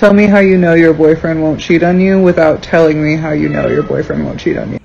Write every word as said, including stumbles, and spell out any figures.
Tell me how you know your boyfriend won't cheat on you without telling me how you know your boyfriend won't cheat on you.